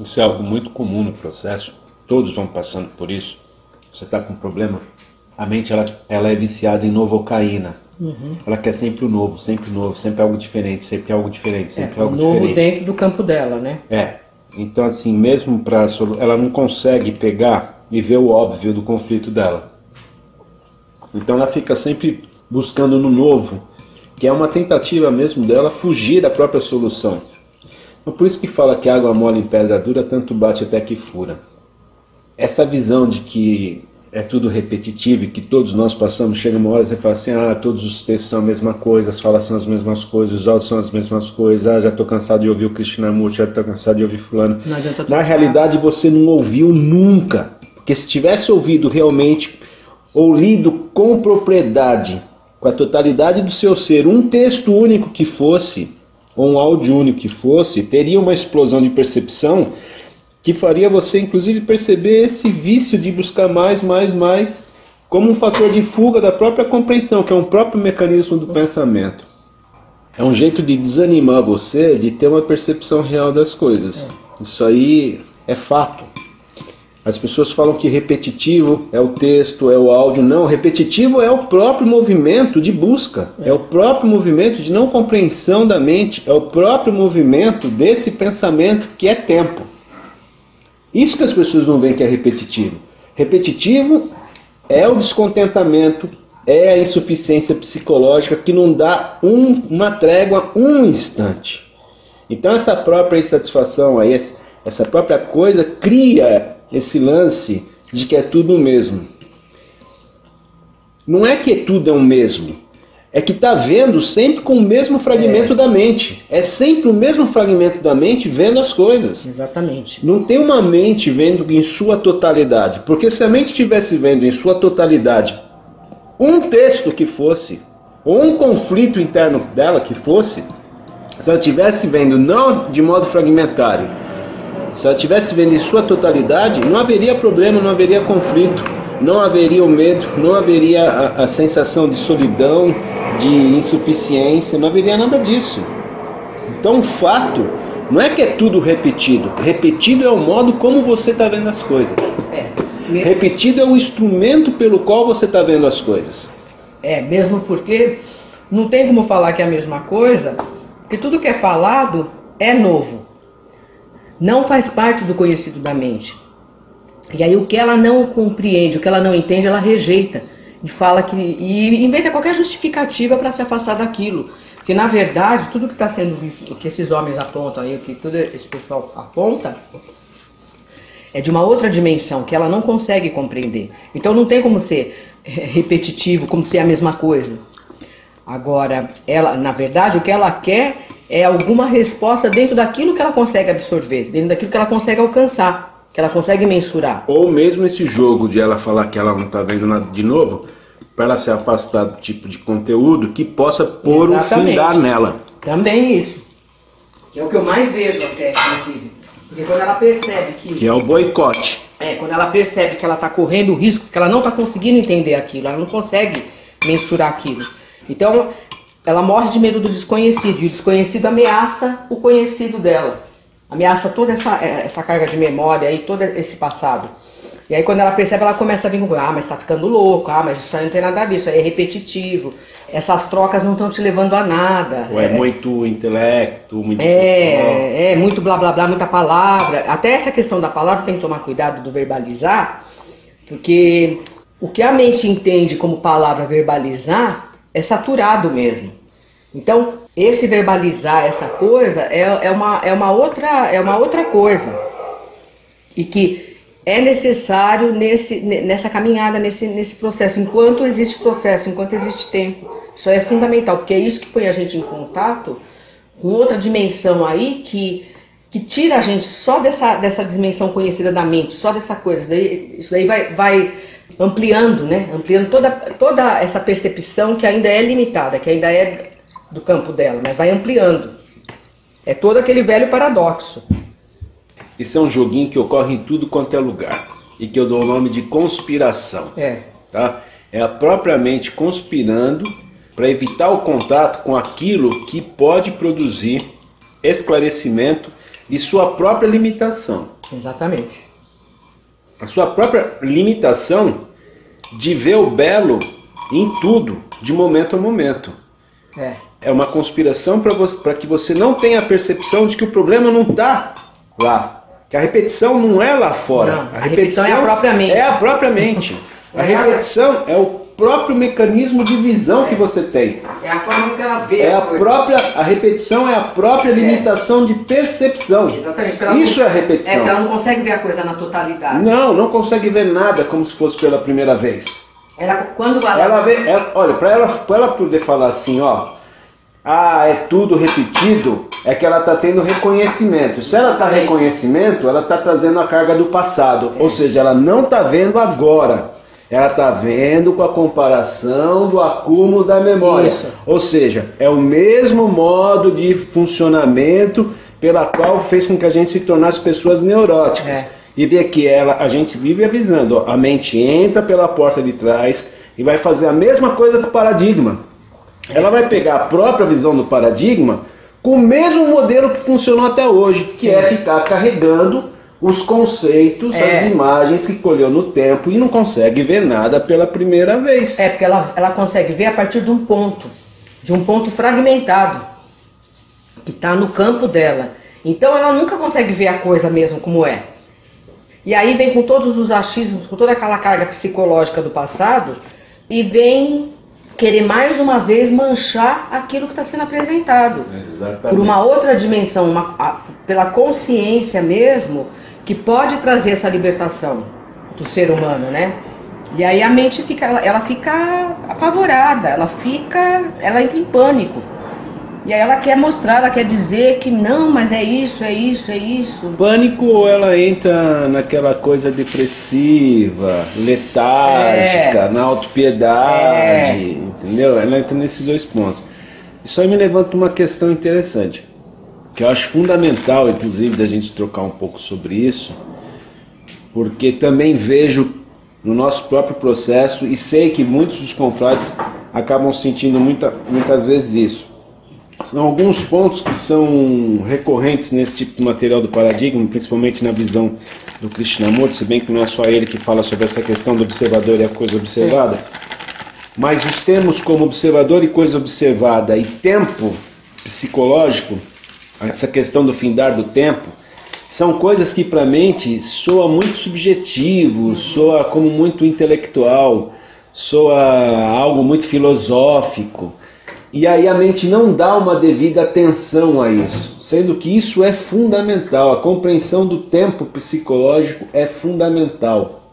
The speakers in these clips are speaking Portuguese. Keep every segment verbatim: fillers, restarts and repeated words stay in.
Isso é algo muito comum no processo, todos vão passando por isso. Você está com um problema, a mente ela, ela é viciada em novocaína. Uhum. Ela quer sempre o novo, sempre o novo, sempre algo diferente, sempre algo diferente, sempre é, algo novo diferente. Dentro do campo dela, né? É, então assim, mesmo para ela não consegue pegar e ver o óbvio do conflito dela. Então ela fica sempre buscando no novo, que é uma tentativa mesmo dela fugir da própria solução. Então, por isso que fala que água mole em pedra dura, tanto bate até que fura. Essa visão de que é tudo repetitivo e que todos nós passamos, chega uma hora e você fala assim, ah, todos os textos são a mesma coisa, as falas são as mesmas coisas, os áudios são as mesmas coisas, ah, já estou cansado de ouvir o Krishnamurti, já estou cansado de ouvir fulano. Na realidade você não ouviu nunca, porque se tivesse ouvido realmente, ou lido com propriedade, com a totalidade do seu ser, um texto único que fosse, ou um áudio único que fosse, teria uma explosão de percepção que faria você inclusive perceber esse vício de buscar mais, mais, mais, como um fator de fuga da própria compreensão, que é um próprio mecanismo do pensamento. É um jeito de desanimar você de ter uma percepção real das coisas. Isso aí é fato. As pessoas falam que repetitivo é o texto, é o áudio. Não, repetitivo é o próprio movimento de busca. É, é o próprio movimento de não compreensão da mente. É o próprio movimento desse pensamento que é tempo. Isso que as pessoas não veem que é repetitivo. Repetitivo é o descontentamento, é a insuficiência psicológica que não dá um, uma trégua um instante. Então essa própria insatisfação, aí, essa própria coisa cria esse lance de que é tudo o mesmo. Não é que tudo é o mesmo. É que está vendo sempre com o mesmo fragmento é. da mente. É sempre o mesmo fragmento da mente vendo as coisas. Exatamente. Não tem uma mente vendo em sua totalidade. Porque se a mente estivesse vendo em sua totalidade um texto que fosse, ou um conflito interno dela que fosse, se ela estivesse vendo não de modo fragmentário, se ela estivesse vendo em sua totalidade, não haveria problema, não haveria conflito. Não haveria o medo, não haveria a, a sensação de solidão, de insuficiência, não haveria nada disso. Então o fato não é que é tudo repetido. Repetido é o modo como você está vendo as coisas. É. Repetido é o instrumento pelo qual você está vendo as coisas. É, mesmo porque não tem como falar que é a mesma coisa, porque tudo que é falado é novo. Não faz parte do conhecido da mente. E aí o que ela não compreende, o que ela não entende, ela rejeita. E fala que. E inventa qualquer justificativa para se afastar daquilo. Porque na verdade, tudo que está sendo visto, o que esses homens apontam aí, o que todo esse pessoal aponta, é de uma outra dimensão que ela não consegue compreender. Então não tem como ser repetitivo, como ser a mesma coisa. Agora, ela, na verdade, o que ela quer é alguma resposta dentro daquilo que ela consegue absorver, dentro daquilo que ela consegue alcançar. Que ela consegue mensurar. Ou mesmo esse jogo de ela falar que ela não está vendo nada de novo, para ela se afastar do tipo de conteúdo que possa pôr um findar nela. Também isso. Que é o que eu mais vejo até, inclusive. Porque quando ela percebe que... Que é o boicote. É, quando ela percebe que ela está correndo o risco, que ela não está conseguindo entender aquilo, ela não consegue mensurar aquilo. Então, ela morre de medo do desconhecido, e o desconhecido ameaça o conhecido dela. Ameaça toda essa, essa carga de memória e todo esse passado. E aí quando ela percebe, ela começa a vir com, ah, mas tá ficando louco, ah, mas isso aí não tem nada a ver, isso aí é repetitivo, essas trocas não estão te levando a nada. Ou é, é muito intelecto, muito... É, é, muito blá blá blá, muita palavra. Até essa questão da palavra tem que tomar cuidado do verbalizar, porque o que a mente entende como palavra verbalizar é saturado mesmo. Então, esse verbalizar essa coisa é, é, uma, é, uma outra, é uma outra coisa. E que é necessário nesse, nessa caminhada, nesse, nesse processo. Enquanto existe processo, enquanto existe tempo. Isso é fundamental, porque é isso que põe a gente em contato com outra dimensão aí que, que tira a gente só dessa, dessa dimensão conhecida da mente, só dessa coisa. Isso daí, isso daí vai, vai ampliando, né? Ampliando toda, toda essa percepção que ainda é limitada, que ainda é... do campo dela, mas vai ampliando. É todo aquele velho paradoxo. Isso é um joguinho que ocorre em tudo quanto é lugar. E que eu dou o nome de conspiração. É. Tá? É a própria mente conspirando para evitar o contato com aquilo que pode produzir esclarecimento e sua própria limitação. Exatamente. A sua própria limitação de ver o belo em tudo, de momento a momento. É. É uma conspiração para que você não tenha a percepção de que o problema não está lá. Que a repetição não é lá fora. Não, a, a repetição, repetição é a própria mente. É a própria mente. A repetição é o próprio mecanismo de visão que você tem. É a forma que ela vê É as a coisas. própria, a repetição é a própria limitação de percepção. Exatamente. porque ela Isso não, é a repetição. É porque ela não consegue ver a coisa na totalidade. Não, não consegue ver nada como se fosse pela primeira vez. Ela, quando ela... Ela vê, ela, olha, para ela, pra ela poder falar assim, ó, ah, é tudo repetido, é que ela está tendo reconhecimento. Se ela está reconhecimento, ela está trazendo a carga do passado. É. Ou seja, ela não está vendo agora. Ela está vendo com a comparação do acúmulo da memória. Isso. Ou seja, é o mesmo modo de funcionamento pela qual fez com que a gente se tornasse pessoas neuróticas. É. E ver que ela, a gente vive avisando, ó, a mente entra pela porta de trás e vai fazer a mesma coisa com o paradigma. Ela vai pegar a própria visão do paradigma com o mesmo modelo que funcionou até hoje, que Sim. é ficar carregando os conceitos, é. as imagens que colheu no tempo e não consegue ver nada pela primeira vez. É, porque ela, ela consegue ver a partir de um ponto, de um ponto fragmentado, que está no campo dela. Então ela nunca consegue ver a coisa mesmo como é. E aí vem com todos os achismos, com toda aquela carga psicológica do passado e vem querer mais uma vez manchar aquilo que está sendo apresentado. Exatamente. Por uma outra dimensão, uma, a, pela consciência mesmo, que pode trazer essa libertação do ser humano, né? E aí a mente fica, ela, ela fica apavorada, ela fica, ela entra em pânico. E aí ela quer mostrar, ela quer dizer que não, mas é isso, é isso, é isso. Pânico, ou ela entra naquela coisa depressiva, letárgica, é. na autopiedade, é. entendeu? Ela entra nesses dois pontos. Isso aí me levanta uma questão interessante, que eu acho fundamental, inclusive, da gente trocar um pouco sobre isso, porque também vejo no nosso próprio processo, e sei que muitos dos confrades acabam sentindo muita, muitas vezes isso. São alguns pontos que são recorrentes nesse tipo de material do paradigma, principalmente na visão do Krishnamurti, se bem que não é só ele que fala sobre essa questão do observador e a coisa observada. Sim. Mas os termos como observador e coisa observada e tempo psicológico, essa questão do findar do tempo, são coisas que para a mente soa muito subjetivo, soa como muito intelectual, soa algo muito filosófico. E aí a mente não dá uma devida atenção a isso, sendo que isso é fundamental. A compreensão do tempo psicológico é fundamental.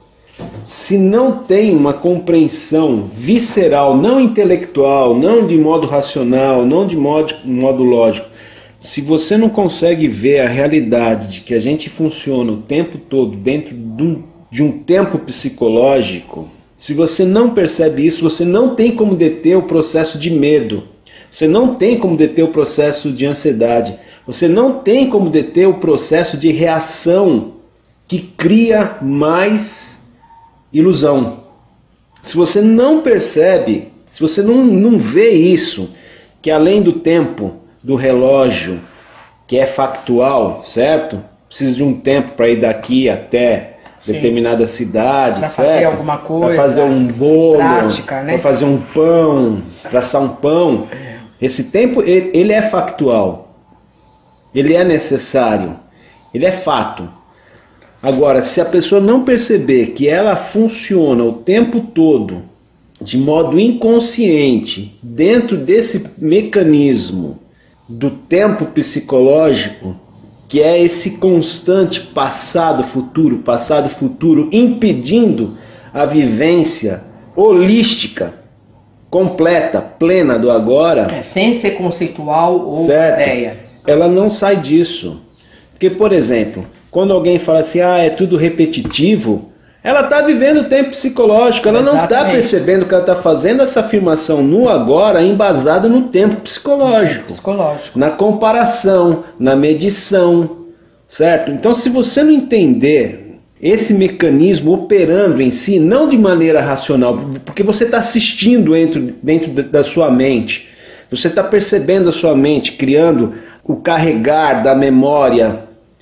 Se não tem uma compreensão visceral, não intelectual, não de modo racional, não de modo, modo lógico, se você não consegue ver a realidade de que a gente funciona o tempo todo dentro de um, de um tempo psicológico, se você não percebe isso, você não tem como deter o processo de medo. Você não tem como deter o processo de ansiedade. Você não tem como deter o processo de reação que cria mais ilusão. Se você não percebe, se você não, não vê isso, que além do tempo, do relógio, que é factual, certo? Precisa de um tempo para ir daqui até determinada cidade, pra certo? Fazer alguma coisa, para fazer um bolo, prática, né? Para fazer um pão, para assar um pão. Esse tempo, ele, ele é factual, ele é necessário, ele é fato. Agora, se a pessoa não perceber que ela funciona o tempo todo de modo inconsciente dentro desse mecanismo do tempo psicológico, que é esse constante passado-futuro, passado-futuro, impedindo a vivência holística, completa, plena do agora. É, sem ser conceitual ou certo? Ideia. Ela não sai disso. Porque, por exemplo, quando alguém fala assim, ah, é tudo repetitivo, ela está vivendo o tempo psicológico, ela Exatamente. Não está percebendo que ela está fazendo essa afirmação no agora embasada no tempo psicológico. psicológico. Na comparação, na medição, certo? Então, se você não entender esse mecanismo operando em si, não de maneira racional, porque você está assistindo dentro, dentro da sua mente, você está percebendo a sua mente, criando o carregar da memória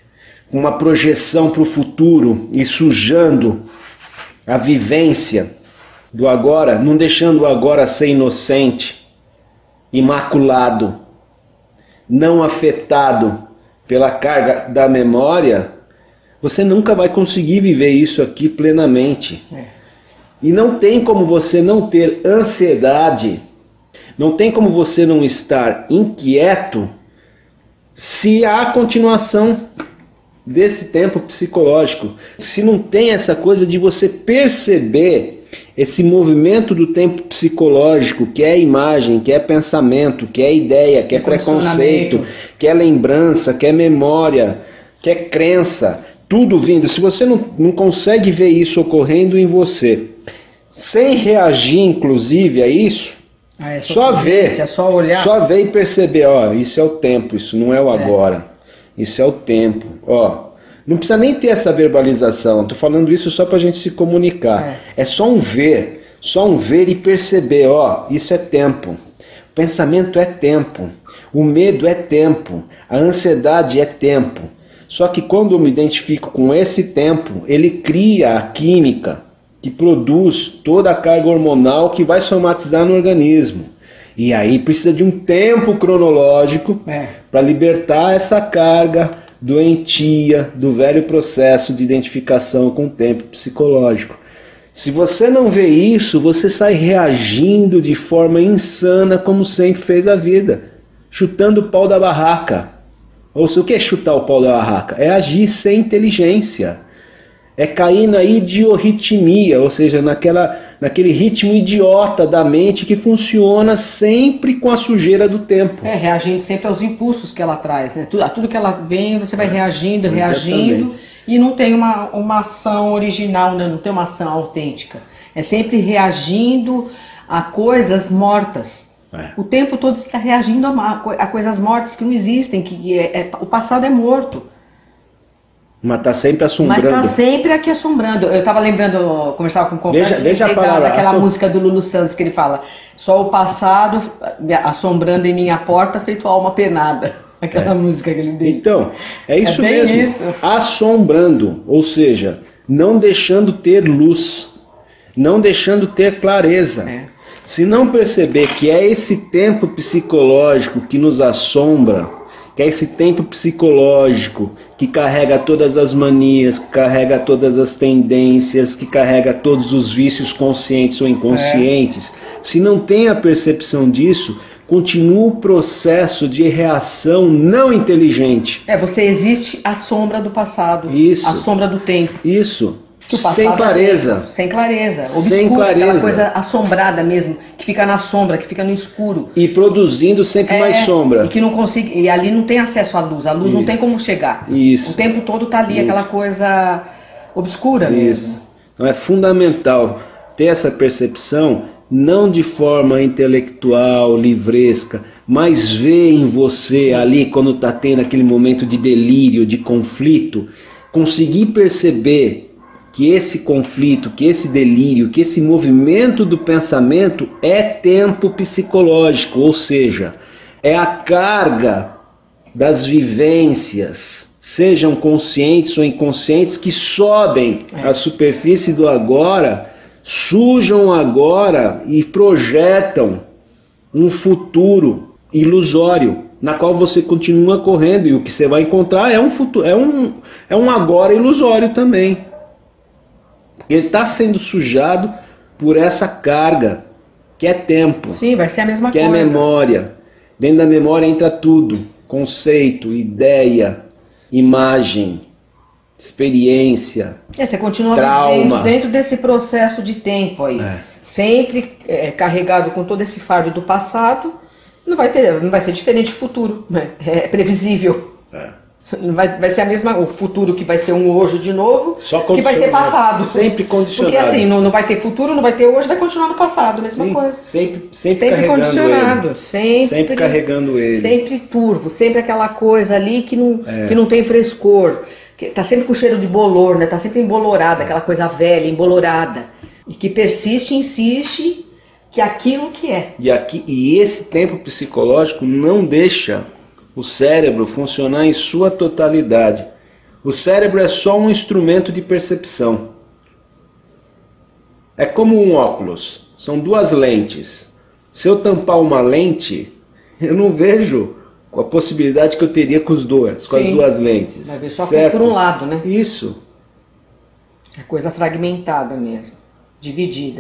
uma projeção para o futuro e sujando a vivência do agora, não deixando o agora ser inocente, imaculado, não afetado pela carga da memória, você nunca vai conseguir viver isso aqui plenamente. É. E não tem como você não ter ansiedade, não tem como você não estar inquieto se há continuação desse tempo psicológico. Se não tem essa coisa de você perceber esse movimento do tempo psicológico, que é imagem, que é pensamento, que é ideia, que é preconceito, que é lembrança, que é memória, que é crença, tudo vindo. Se você não, não consegue ver isso ocorrendo em você, sem reagir inclusive a isso, ah, é só, só ver, só olhar, só ver e perceber, ó, isso é o tempo, isso não é o agora, é. Isso é o tempo, ó. Não precisa nem ter essa verbalização, estou falando isso só para a gente se comunicar. É. É só um ver, só um ver e perceber, ó, isso é tempo. O pensamento é tempo, o medo é tempo, a ansiedade é tempo. Só que quando eu me identifico com esse tempo, ele cria a química que produz toda a carga hormonal que vai somatizar no organismo. E aí precisa de um tempo cronológico é. para libertar essa carga doentia do velho processo de identificação com o tempo psicológico. Se você não vê isso, você sai reagindo de forma insana como sempre fez a vida, chutando o pau da barraca. Ou seja, o que é chutar o pau da barraca? É agir sem inteligência. É cair na idiorritmia, ou seja, naquela, naquele ritmo idiota da mente que funciona sempre com a sujeira do tempo. É, reagindo sempre aos impulsos que ela traz, né? Tudo, a tudo que ela vem, você vai reagindo, é, reagindo, e não tem uma, uma ação original, né? Não tem uma ação autêntica. É sempre reagindo a coisas mortas. É. O tempo todo você está reagindo a, a coisas mortas que não existem, que é, é, o passado é morto. Mas está sempre assombrando. Mas está sempre aqui assombrando. Eu estava lembrando, eu conversava com um companheiro, veja, veja a palavra, daquela assom... música do Lulu Santos que ele fala: só o passado assombrando em minha porta, feito alma penada. Aquela é. música que ele deu. Então, é isso é mesmo. Isso. Assombrando, ou seja, não deixando ter luz, não deixando ter clareza. É. Se não perceber que é esse tempo psicológico que nos assombra, que é esse tempo psicológico que carrega todas as manias, que carrega todas as tendências, que carrega todos os vícios conscientes ou inconscientes, é. se não tem a percepção disso, continua o processo de reação não inteligente. É, você existe à sombra do passado, Isso. à sombra do tempo. Isso. Sem clareza. É, sem clareza. Obscura, sem clareza. Aquela coisa assombrada mesmo, que fica na sombra, que fica no escuro. E produzindo sempre é, mais sombra. E que não consiga, e ali não tem acesso à luz. A luz Isso. não tem como chegar. Isso. O tempo todo tá ali, Isso. aquela coisa obscura Isso. mesmo. Então é fundamental ter essa percepção, não de forma intelectual, livresca, mas ver em você ali, quando tá tendo aquele momento de delírio, de conflito, conseguir perceber que esse conflito, que esse delírio, que esse movimento do pensamento é tempo psicológico, ou seja, é a carga das vivências, sejam conscientes ou inconscientes, que sobem à superfície do agora, sujam agora e projetam um futuro ilusório, na qual você continua correndo, e o que você vai encontrar é um futuro, é um, é um agora ilusório também. Ele está sendo sujado por essa carga, que é tempo. Sim, vai ser a mesma que coisa. Que é memória. Dentro da memória entra tudo. Conceito, ideia, imagem, experiência, é, você continua trauma. Vivendo dentro desse processo de tempo aí. É. Sempre é, carregado com todo esse fardo do passado. Não vai, ter, não vai ser diferente do futuro. Né? É previsível. É. Vai, vai ser a mesma, o futuro que vai ser um hoje de novo, Só que vai ser passado. Sempre condicionado. Porque assim, não, não vai ter futuro, não vai ter hoje, vai continuar no passado, a mesma Sim, coisa. Sempre, sempre, sempre condicionado. Ele. Sempre, sempre carregando ele. Sempre turvo, sempre aquela coisa ali que não, é. que não tem frescor. Que tá sempre com cheiro de bolor, né? Tá sempre embolorada, aquela coisa velha, embolorada. E que persiste, insiste, que é aquilo que é. E, aqui, e esse tempo psicológico não deixa o cérebro funcionar em sua totalidade. O cérebro é só um instrumento de percepção. É como um óculos, são duas lentes. Se eu tampar uma lente, eu não vejo a possibilidade que eu teria com, os dois, com as duas lentes. Vai ver só certo? por um lado, né? Isso. É coisa fragmentada mesmo, dividida.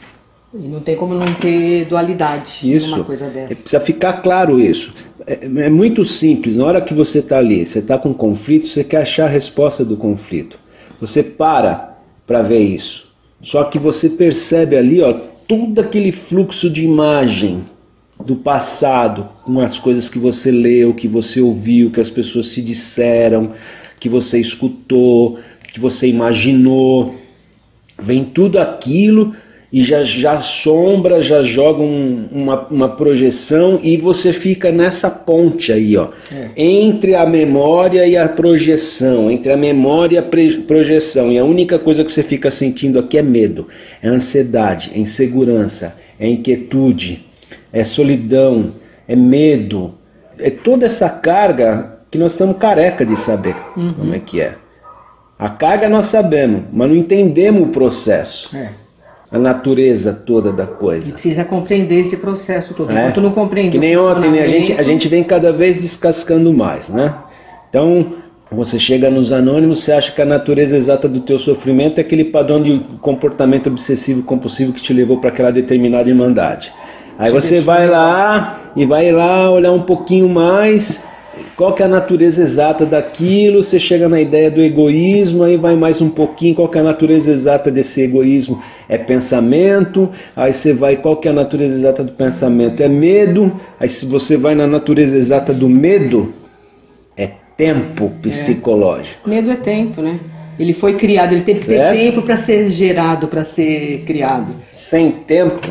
E não tem como não ter dualidade Isso. numa coisa dessa. Precisa ficar claro isso. É, é muito simples. Na hora que você está ali, você está com um conflito, você quer achar a resposta do conflito. Você para para ver isso. Só que você percebe ali, ó, todo aquele fluxo de imagem do passado, com as coisas que você leu, que você ouviu, que as pessoas te disseram, que você escutou, que você imaginou. Vem tudo aquilo e já, já sombra, já joga um, uma, uma projeção e você fica nessa ponte aí, ó, é. entre a memória e a projeção, entre a memória e a projeção. E a única coisa que você fica sentindo aqui é medo, é ansiedade, é insegurança, é inquietude, é solidão, é medo. É toda essa carga que nós estamos careca de saber uhum. como é que é. A carga nós sabemos, mas não entendemos o processo. É. A natureza toda da coisa. E precisa compreender esse processo todo. É? Enquanto não compreende que nem ontem, né? a, gente, a gente vem cada vez descascando mais, né? Então, você chega nos anônimos, você acha que a natureza exata do teu sofrimento é aquele padrão de comportamento obsessivo compulsivo que te levou para aquela determinada irmandade. Aí você vai lá e vai lá olhar um pouquinho mais, qual que é a natureza exata daquilo, você chega na ideia do egoísmo, aí vai mais um pouquinho, qual que é a natureza exata desse egoísmo? É pensamento, aí você vai, qual que é a natureza exata do pensamento? É medo, aí se você vai na natureza exata do medo, é tempo psicológico. É. Medo é tempo, né? Ele foi criado, ele teve que ter tempo para ser gerado, para ser criado. Sem tempo,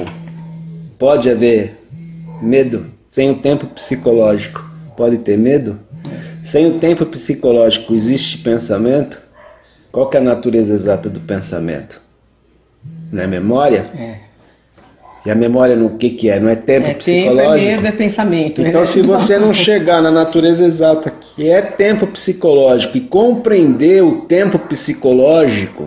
pode haver medo, sem o tempo psicológico. Pode ter medo? Sem o tempo psicológico existe pensamento? Qual que é a natureza exata do pensamento? Não é memória? É. E a memória no que que é? Não é tempo é psicológico? Tempo, é medo, é pensamento. Então, né? se você não chegar na natureza exata que é tempo psicológico e compreender o tempo psicológico,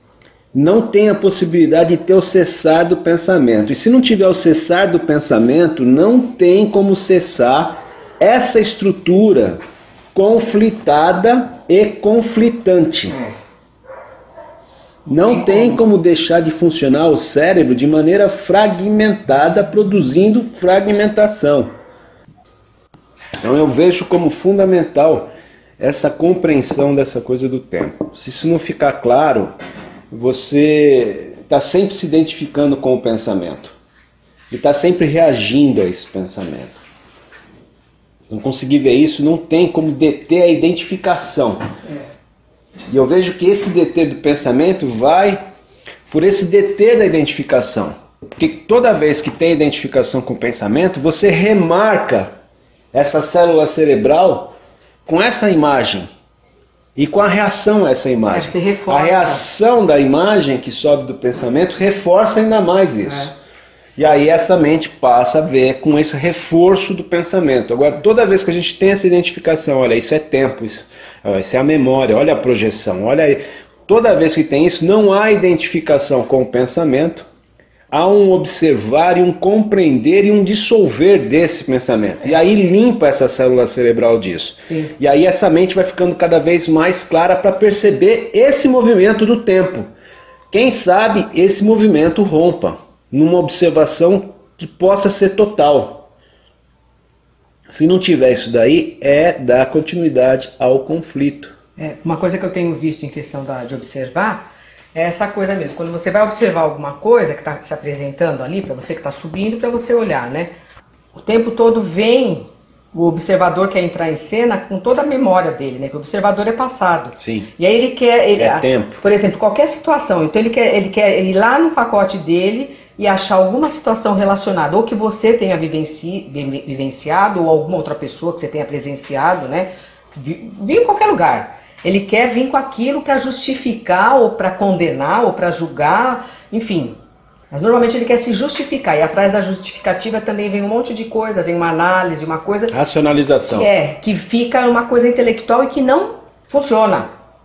não tem a possibilidade de ter o cessar do pensamento. E se não tiver o cessar do pensamento, não tem como cessar essa estrutura conflitada e conflitante. Não tem como deixar de funcionar o cérebro de maneira fragmentada, produzindo fragmentação. Então eu vejo como fundamental essa compreensão dessa coisa do tempo. Se isso não ficar claro, você está sempre se identificando com o pensamento. E está sempre reagindo a esse pensamento. Se não conseguir ver isso, não tem como deter a identificação. E eu vejo que esse deter do pensamento vai por esse deter da identificação. Porque toda vez que tem identificação com o pensamento, você remarca essa célula cerebral com essa imagem. E com a reação a essa imagem. É, você reforça. A reação da imagem que sobe do pensamento reforça ainda mais isso. É. E aí essa mente passa a ver com esse reforço do pensamento. Agora, toda vez que a gente tem essa identificação, olha, isso é tempo, isso, isso é a memória, olha a projeção, olha aí. Toda vez que tem isso, não há identificação com o pensamento, há um observar e um compreender e um dissolver desse pensamento. E aí limpa essa célula cerebral disso. Sim. E aí essa mente vai ficando cada vez mais clara para perceber esse movimento do tempo. Quem sabe esse movimento rompa numa observação que possa ser total. Se não tiver isso daí, é dar continuidade ao conflito. É, uma coisa que eu tenho visto em questão da, de observar é essa coisa mesmo. Quando você vai observar alguma coisa que está se apresentando ali, para você que está subindo, para você olhar, né? O tempo todo vem, o observador quer entrar em cena com toda a memória dele, né? Porque o observador é passado. Sim. E aí ele quer... Ele, é tempo. Por exemplo, qualquer situação. Então ele quer, ele quer ir lá no pacote dele e achar alguma situação relacionada, ou que você tenha vivenci, vivenciado, ou alguma outra pessoa que você tenha presenciado, né? Viu em qualquer lugar. Ele quer vir com aquilo para justificar, ou para condenar, ou para julgar, enfim. Mas normalmente ele quer se justificar, e atrás da justificativa também vem um monte de coisa, vem uma análise, uma coisa... Racionalização. Que é, que fica uma coisa intelectual e que não funciona.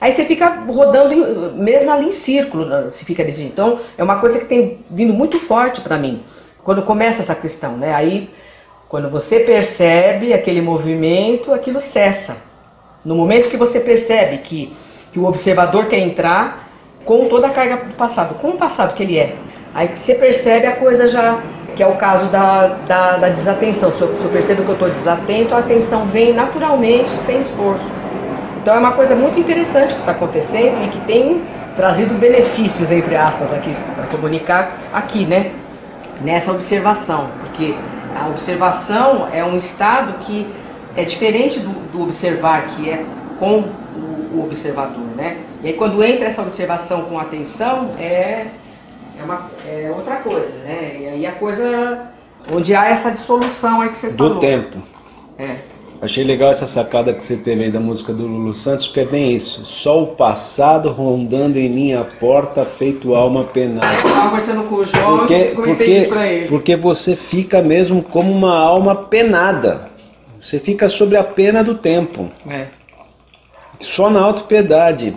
Aí você fica rodando mesmo ali em círculo, se fica desse jeito. Então é uma coisa que tem vindo muito forte para mim, quando começa essa questão, né? Aí quando você percebe aquele movimento, aquilo cessa. No momento que você percebe que, que o observador quer entrar com toda a carga do passado, com o passado que ele é, aí que você percebe a coisa já, que é o caso da, da, da desatenção. Se eu, se eu percebo que eu estou desatento, a atenção vem naturalmente, sem esforço. Então é uma coisa muito interessante que está acontecendo e que tem trazido benefícios, entre aspas, aqui, para comunicar aqui, né? Nessa observação, porque a observação é um estado que é diferente do, do observar, que é com o, o observador, né? E aí quando entra essa observação com atenção, é, é, uma, é outra coisa, né? E aí a coisa, onde há essa dissolução aí que você do falou. Do tempo. É. Achei legal essa sacada que você teve aí da música do Lulu Santos, porque é bem isso. Só o passado rondando em minha porta, feito alma penada. Eu estava conversando com o João porque, e comentei porque, isso pra ele. Porque você fica mesmo como uma alma penada. Você fica sobre a pena do tempo. É. Só na autopiedade.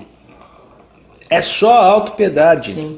É só a autopiedade. Sim.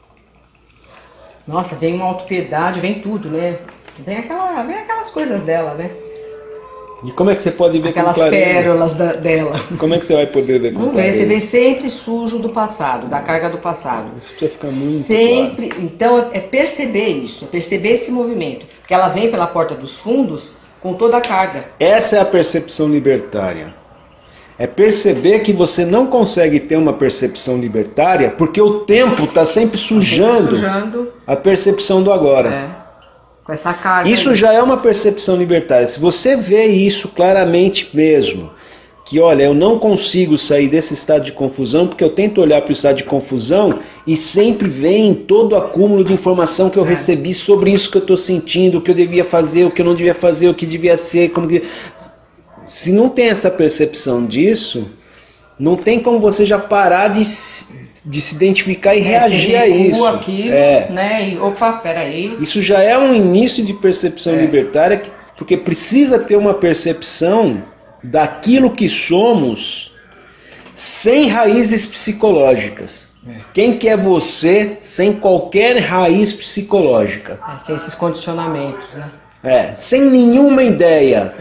Nossa, vem uma autopiedade, vem tudo, né? Vem, aquela, vem aquelas coisas dela, né? E como é que você pode ver aquelas com clareza? pérolas da, dela? Como é que você vai poder ver com Não vê, clareza? você vê sempre sujo do passado, da carga do passado. Isso precisa ficar muito sempre, claro. Então é perceber isso, é perceber esse movimento. Porque ela vem pela porta dos fundos com toda a carga. Essa é a percepção libertária. É perceber que você não consegue ter uma percepção libertária porque o tempo está sempre sujando, sempre sujando a percepção do agora. É. Com essa carga. Isso aí. já é uma percepção libertária. Se você vê isso claramente mesmo, que olha, eu não consigo sair desse estado de confusão porque eu tento olhar para o estado de confusão e sempre vem todo o acúmulo de informação que eu é. recebi sobre isso que eu estou sentindo, o que eu devia fazer, o que eu não devia fazer, o que devia ser, como que... Se não tem essa percepção disso, não tem como você já parar de, de se identificar e é, reagir a isso. Aquilo, é. né? E, opa, peraí. Isso já é um início de percepção é. libertária, que, porque precisa ter uma percepção daquilo que somos sem raízes psicológicas. É. Quem que é você sem qualquer raiz psicológica? É, sem esses condicionamentos, né? É, sem nenhuma ideia.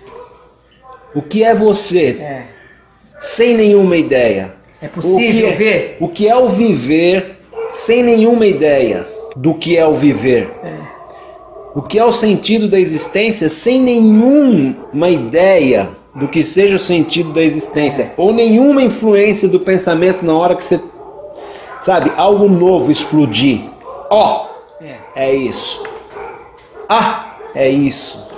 O que é você? É. Sem nenhuma ideia. É possível o que é, ver? O que é o viver sem nenhuma ideia do que é o viver? É. O que é o sentido da existência sem nenhuma ideia do que seja o sentido da existência? É. Ou nenhuma influência do pensamento na hora que você, sabe, algo novo explodir. Ó, oh, é. é isso. Ah, é isso.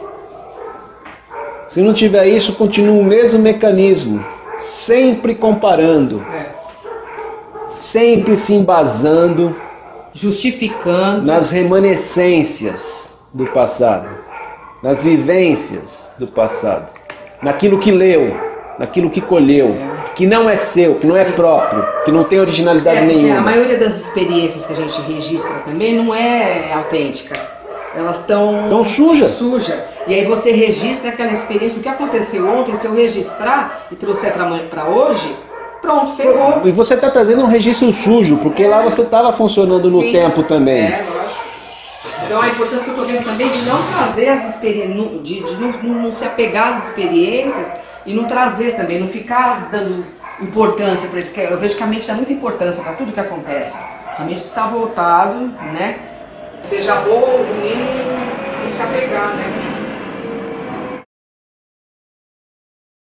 Se não tiver isso, continua o mesmo mecanismo, sempre comparando, é. sempre se embasando, justificando nas remanescências do passado, nas vivências do passado, naquilo que leu, naquilo que colheu, é. que não é seu, que não é próprio, que não tem originalidade é, nenhuma. A maioria das experiências que a gente registra também não é autêntica. Elas estão tão sujas. Suja. E aí você registra aquela experiência, o que aconteceu ontem, se eu registrar e trouxer para hoje, pronto, ferrou. E você está trazendo um registro sujo, porque é. lá você estava funcionando no Sim. tempo também. É, lógico. Então a importância que eu estou vendo também de não trazer as experiências, de, de não, não se apegar às experiências e não trazer também, não ficar dando importância para isso, porque eu vejo que a mente dá muita importância para tudo que acontece. A mente está voltado, né? Seja boa ou ruim, não se apegar, né?